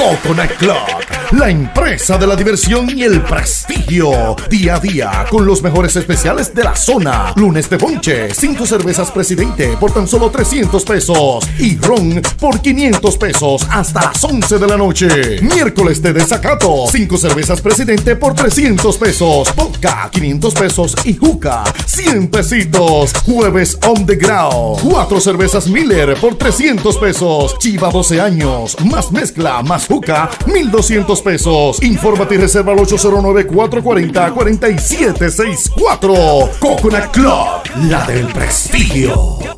Coconut Club, la empresa de la diversión y el prestigio. Día a día con los mejores especiales de la zona. Lunes de ponche, 5 cervezas Presidente por tan solo 300 pesos y ron por 500 pesos hasta las 11 de la noche. Miércoles de desacato, 5 cervezas Presidente por 300 pesos, vodka 500 pesos y juca 100 pesitos. Jueves on the ground, 4 cervezas Miller por 300 pesos. Chiva 12 años, más mezcla, más juca, 1200 pesos. Infórmate y reserva al 809-440-4764. Coconut Club, la del prestigio.